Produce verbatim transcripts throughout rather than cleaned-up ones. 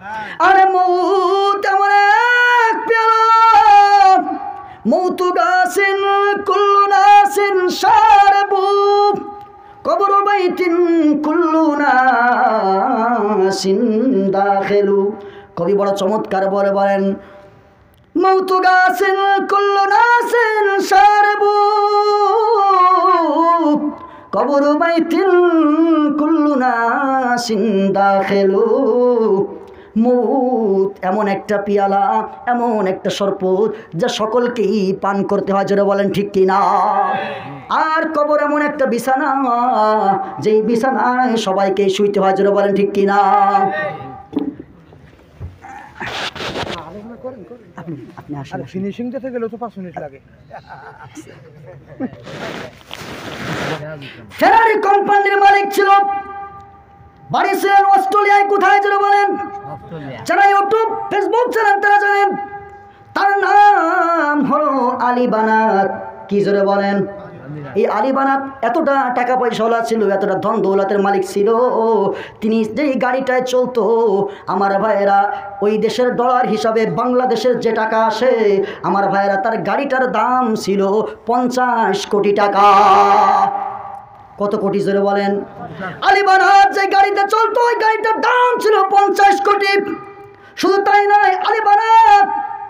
আরে মৌত এমন এক পেয়ালা, মৌতু গাছিন কুল্লু নাসিন শারবু কবর বাইতিন কুল্লু নাসিন দাখিলু। কবি বড় চমৎকার বলে বলেন, মৌতু গাছিন কুল্লু নাসিন শারবু কবর বাইতিন কুল্লু নাসিন দাখিলু। মৌত এমন একটা পিয়ালা, এমন একটা শরবত যা সকলকেই পান করতে হয়, যারা বলেন ঠিক কিনা। আর কবর এমন একটা বিছানা, যেই বিছানায় সবাইকে শুইতে হয়, যারা বলেন ঠিক কিনা। আপনি আসেন, ফিনিশিং দিতে গেলে তো পাঁচ মিনিট লাগে। ফেরারি কোম্পানির মালিক ছিল, বাড়ি ছিলেন অস্ট্রেলিয়ায়। কোথায় যেন বলেন, যারা ইউটিউব ফেসবুক চালান তারা জানেন, তার নাম হলো আলী বানাত। কি জোরে বলেন, এই আলী বানাত এতটা টাকা পয়সাওয়ালা ছিল, এতটা ধন দৌলতের মালিক ছিল, তিনি যেই গাড়িটায় চলতো আমার ভাইয়েরা, ওই দেশের ডলার হিসাবে বাংলাদেশের যে টাকা আসে আমার ভাইয়েরা, তার গাড়িটার দাম ছিল পঞ্চাশ কোটি টাকা। কত কোটি জোরে বলেন। আলী বানাত যে গাড়িতে চলতো ওই গাড়িটার দাম ছিল পঞ্চাশ কোটি। শুধু তাই নয়, আলী বানাত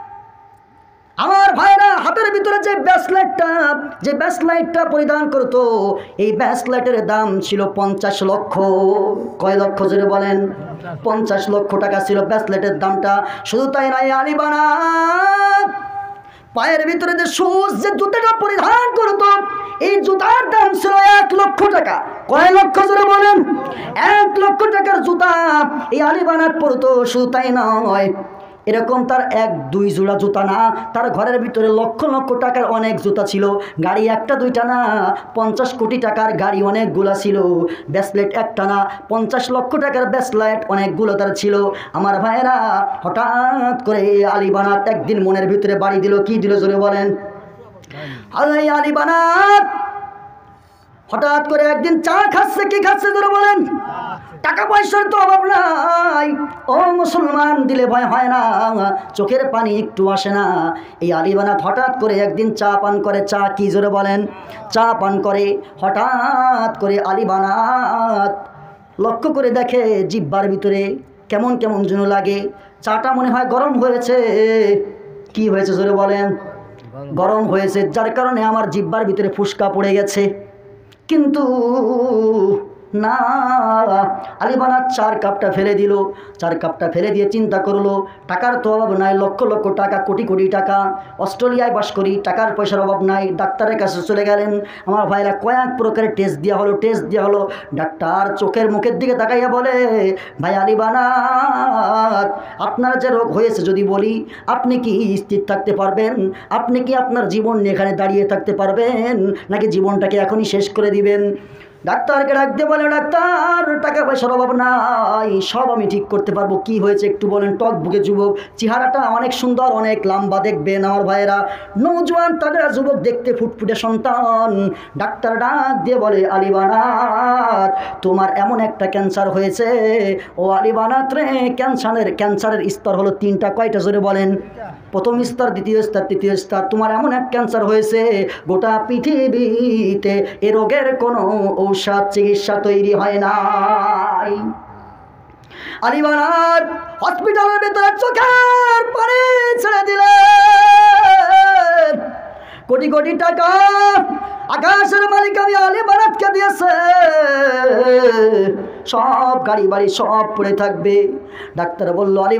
আমার ভাইরা হাতের ভিতরে যে ব্যাসলাইটটা যে ব্যাসলাইটটা পরিধান করতো, এই ব্যাসলাইটের দাম ছিল পঞ্চাশ লক্ষ। কয় লক্ষ জোরে বলেন, পঞ্চাশ লক্ষ টাকা ছিল ব্যাসলাইটের দামটা। শুধু তাই নয়, আলী বানাত পায়ের ভিতরে যে শুজ, যে জুতাটা পরিধান করতো, এই জুতার দাম ছিল এক লক্ষ টাকা। কয় লক্ষ জোরে বলেন, এক লক্ষ টাকার জুতা এই আলী বানাত পরতো। শুধু তাই নয়, এরকম তার এক দুই জোড়া জুতা না, তার ঘরের ভিতরে লক্ষ লক্ষ টাকার অনেক জুতা ছিল। গাড়ি একটা দুইটা না, পঞ্চাশ কোটি টাকার গাড়ি অনেকগুলা ছিল। ব্যাসলাইট একটা না, পঞ্চাশ লক্ষ টাকার ব্যাসলাইট অনেকগুলো তার ছিল। আমার ভাইয়েরা, হঠাৎ করে আলী বানাত একদিন মনের ভিতরে বাড়ি দিল। কি দিল জোরে বলেন। আলী বানাত হঠাৎ করে একদিন চা খাচ্ছে। কি খাচ্ছে জোরে বলেন। টাকা পয়সার তো অভাব নাই, ও মুসলমান, দিলে ভয় হয় না, চোখের পানি একটু আসে না। এই আলী বানাত হঠাৎ করে একদিন চা পান করে। চা কি জোরে বলেন, চা পান করে। হঠাৎ করে আলী বানাত লক্ষ্য করে দেখে জিহ্বার ভিতরে কেমন কেমন যেন লাগে। চাটা মনে হয় গরম হয়েছে। কি হয়েছে জোরে বলেন, গরম হয়েছে, যার কারণে আমার জিহ্বার ভিতরে ফুসকা পড়ে গেছে। কিন্তু না, আলী বানাত চার কাপটা ফেলে দিল। চার কাপটা ফেলে দিয়ে চিন্তা করলো, টাকার তো অভাব নাই, লক্ষ লক্ষ টাকা, কোটি কোটি টাকা, অস্ট্রেলিয়ায় বাস করি, টাকার পয়সার অভাব নাই। ডাক্তারের কাছে চলে গেলেন। আমার ভাইরা কয়েক প্রকারের টেস্ট দেওয়া হলো, টেস্ট দেওয়া হলো। ডাক্তার চোখের মুখের দিকে তাকাইয়া বলে, ভাই আলী বানাত, আপনার যে রোগ হয়েছে যদি বলি, আপনি কি স্থির থাকতে পারবেন? আপনি কি আপনার জীবন নিয়ে এখানে দাঁড়িয়ে থাকতে পারবেন, নাকি জীবনটাকে এখনই শেষ করে দিবেন? ডাক্তারকে ডাক দিয়ে বলে, ডাক্তার টাকা পয়সার অভাব নাই, সব আমি ঠিক করতে পারবো। কি হয়েছে একটু বলেন। টক বুকে যুবক, চেহারাটা অনেক সুন্দর, অনেক লম্বা দেখবেন আমার ভাইয়েরা, নৌজওয়ান তাগড়া যুবক দেখতে, ফুটফুটে সন্তান। ডাক্তার ডাক দিয়ে বলে, আলী বানাত, তোমার এমন একটা ক্যান্সার হয়েছে। ও আলী বানাত রে, ক্যান্সারের ক্যান্সারের স্তর হলো তিনটা। কয়টা জোরে বলেন। প্রথম স্তর, দ্বিতীয় স্তর, তৃতীয় স্তর। তোমার এমন এক ক্যান্সার হয়েছে, গোটা পৃথিবীতে এ রোগের কোনো ঔষধ চিকিৎসা তৈরি হয় নাই। আলী বানাত হসপিটালের ভেতরে চোখের পানি ছেড়ে দিলেন। কোটি কোটি টাকা আকাশের মালিক আমি আলী বানাতকে দিয়েছে, সব গাড়ি বাড়ি সব পড়ে থাকবে। ডাক্তার বলল, আলী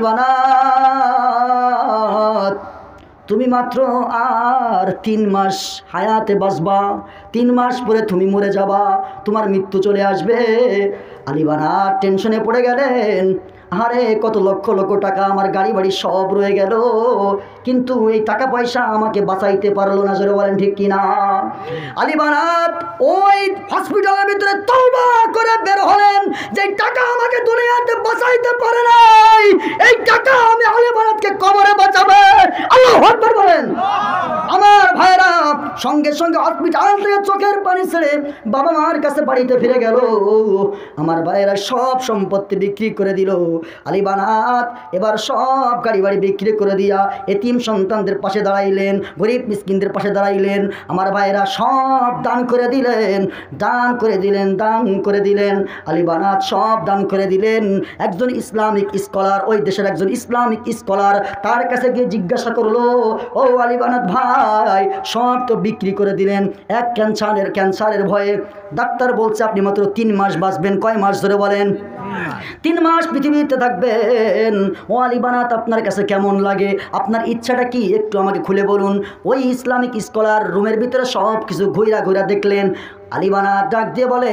বানাত, তুমি মাত্র আর তিন মাস হায়াতে বাঁচবা, তিন মাস পরে তুমি মরে যাবা, তোমার মৃত্যু চলে আসবে। আলী বানাত টেনশনে পড়ে গেলেন। আরে কত লক্ষ লক্ষ টাকা, আমার গাড়ি বাড়ি সব রয়ে গেল, কিন্তু এই টাকা পয়সা আমাকে বাঁচাইতে পারলো না। জোরে বলেন ঠিক কিনা। আলী বানাত ওই হসপিটালের ভিতরে তওবা করে বের হলেন, যে টাকা আমাকে দুনিয়াতে বাঁচাইতে পারে নাই, এই টাকা আমি আলী বানাতকে কবরে বাঁচাবে। আল্লাহু আকবার বলেন। আমার ভাইরা সঙ্গে সঙ্গে হসপিটাল থেকে চোখের পানি ছেড়ে বাবা মার কাছে বাড়িতে ফিরে গেল। আমার ভাইয়েরা সব সম্পত্তি বিক্রি করে দিল। আলী বানাত এবার সব গাড়ি বাড়ি বিক্রি করে দিয়া এতিম সন্তানদের পাশে দাঁড়াইলেন, গরিব মিসকিনদের পাশে দাঁড়াইলেন। আমার ভাইয়েরা সব দান করে দিলেন, দান করে দিলেন, দান করে দিলেন। আলী বানাত সব দান করে দিলেন। একজন ইসলামিক স্কলার, ওই দেশের একজন ইসলামিক স্কলার তার কাছে গিয়ে জিজ্ঞাসা করলো, ও আলী বানাত ভাই, সব তো বিক্রি করে দিলেন, এক ক্যান্সারের ক্যান্সারের ভয়ে ডাক্তার বলছে আপনি মাত্র তিন মাস বাঁচবেন। কয় মাস ধরে বলেন? তিন মাস পৃথিবীতে থাকবেন। ও আলী বানাত আপনার কাছে কেমন লাগে? আপনার ইচ্ছাটা কি একটু আমাকে খুলে বলুন। ওই ইসলামিক স্কলার রুমের ভিতরে সব কিছু ঘুরা ঘুরা দেখলেন। আলী বানাত ডাক দিয়ে বলে,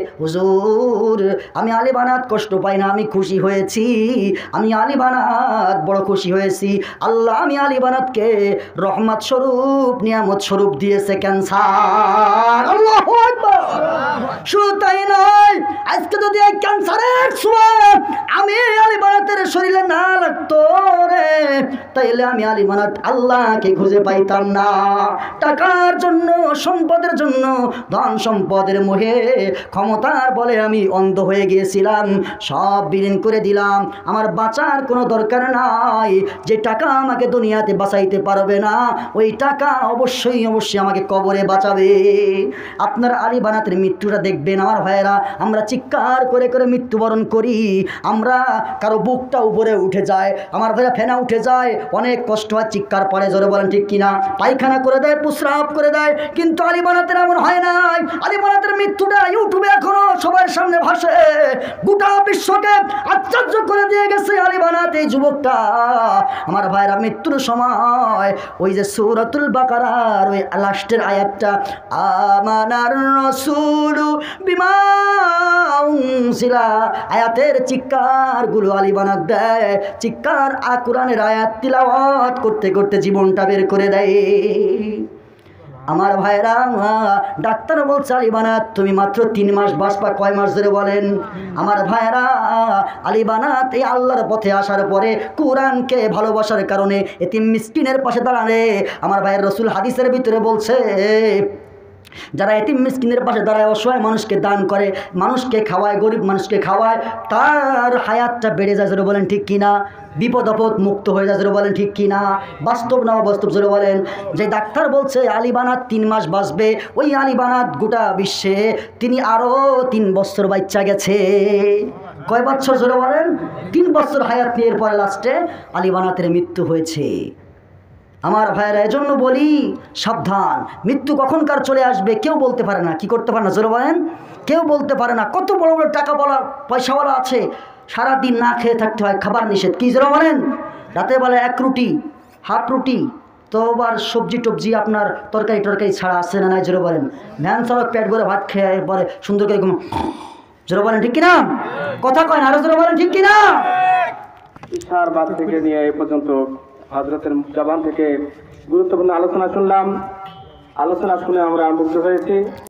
হুজুর আমি আলী বানাত কষ্ট পাই না, আমি খুশি হয়েছি, আমি আলী বানাত বড় খুশি হয়েছি। আল্লাহ আমি আলী বানাতকে রহমত স্বরূপ নিয়ামত স্বরূপ দিয়েছে ক্যান্সার। আল্লাহু আকবার। শুধু তাই নয়, আজকে যদি এই ক্যান্সারের সময় আমি আলী বানাতের শরীরে না লাগতো রে, তাইলে আমি আলী বানাত আল্লাহকে খুঁজে পাইতাম না। টাকার জন্য, সম্পদের জন্য, ধন সম্পদের মোহে, ক্ষমতার বলে আমি অন্ধ হয়ে গিয়েছিলাম, সব বিলীন করে দিলাম। আমার বাঁচার কোনো দরকার নাই। যে টাকা আমাকে দুনিয়াতে বাঁচাইতে পারবে না, ওই টাকা অবশ্যই অবশ্যই আমাকে কবরে বাঁচাবে। আপনার আলী বানাতের মৃত্যুটা দেখবেন আমার ভাইয়েরা, আমরা চিৎকার করে করে মৃত্যুবরণ করি, আমরা কারো বুকটা উপরে উঠে যায়, আমার ভাইরা ফেনা উঠে যায়, অনেক কষ্ট হয়, চিৎকার পড়ে, জোরে বলেন ঠিক কিনা? পায়খানা করে দেয়, প্রস্রাব করে দেয়, কিন্তু আলী বানাতের এমন হয় নাই। আলী বানাতের মৃত্যুটা ইউটিউবে এখনো সবার সামনে ভাসে, গোটা বিশ্বকে আশ্চর্য করে দিয়ে গেছে আলী বানাত এই যুবকটা। আমার ভাইরা মৃত্যুর সময় ওই যে সূরাতুল বাকারার ওই লাস্টের আয়াতটা, আমানার রাসূলু বিমা উনজিলা, আয়াতের চিৎকারগুলো আলী বানাত দেয়, চিৎকার আ কোরআনের আয়াত তিলাওয়াত করতে করতে জীবনটা বের করে দেয়। আমার ভাইরা, ডাক্তার বলছে আলী বানাত তুমি মাত্র তিন মাস বাঁচবা। কয় মাস ধরে বলেন? আমার ভাইরা, আলী বানাত এই আল্লাহর পথে আসার পরে কোরআনকে ভালোবাসার কারণে এতিম মিসকিনের পাশে দাঁড়ানে। আমার ভাইয়ের রসুল হাদিসের ভিতরে বলছে, যারা এতিম মিসকিনের পাশে দাঁড়ায়, অসহায় মানুষকে দান করে, মানুষকে খাওয়ায়, গরিব মানুষকে খাওয়ায়, তার হায়াতটা বেড়ে যায়। জোরে বলেন ঠিক কিনা? বিপদ আপদ মুক্ত হয়ে যায়। জোরে বলেন ঠিক কিনা? বাস্তব না অবাস্তব? জোরে বলেন। যে ডাক্তার বলছে আলী বানাত তিন মাস বাঁচবে, ওই আলী বানাত গোটা বিশ্বে তিনি আরও তিন বছর বাচ্চা গেছে। কয় বছর? জোরে বলেন। তিন বছর হায়াত নিয়ে এরপরে লাস্টে আলী বানাতের মৃত্যু হয়েছে। আমার ভাইয়েরা, এজন্য বলি সাবধান, মৃত্যু কখনকার চলে আসবে কেউ বলতে পারে না। কি করতে পারে না? জোরে বলেন। কেউ বলতে পারে না। কত বড় বড় টাকা বলা পয়সাওয়ালা আছে, সারাদিন না খেয়ে থাকতে হয়, খাবার নিষেধ। কি জোরে বলেন? রাতে বেলা এক রুটি, হাফ রুটি, তো আবার সবজি টবজি আপনার তরকারি টরকারি ছাড়া আসে না নাই? জোরে বলেন। ভ্যান ছাড়া পেট ভরে ভাত খেয়ে পরে সুন্দর করে ঘুম। জোরে বলেন ঠিক কিনা? কথা কয় না, আরো জোরে বলেন ঠিক কিনা? ইশার বাদ থেকে নিয়ে এই পর্যন্ত হযরতের জবান থেকে গুরুত্বপূর্ণ আলোচনা শুনলাম। আলোচনা শুনে আমরা মুগ্ধ হয়েছি।